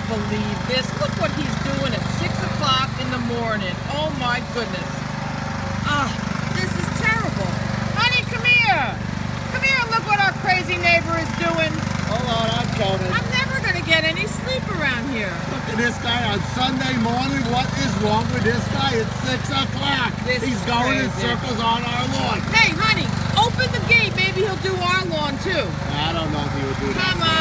believe this. Look what he's doing at 6 o'clock in the morning. Oh my goodness. This is terrible. Honey, come here. Come here and look what our crazy neighbor is doing. Hold on, I'm coming. I'm never going to get any sleep around here. Look at this guy on Sunday morning. What is wrong with this guy? It's 6 o'clock. He's going in circles on our lawn. Hey, honey, open the gate. Maybe he'll do our lawn too. I don't know if he would do that. Come on.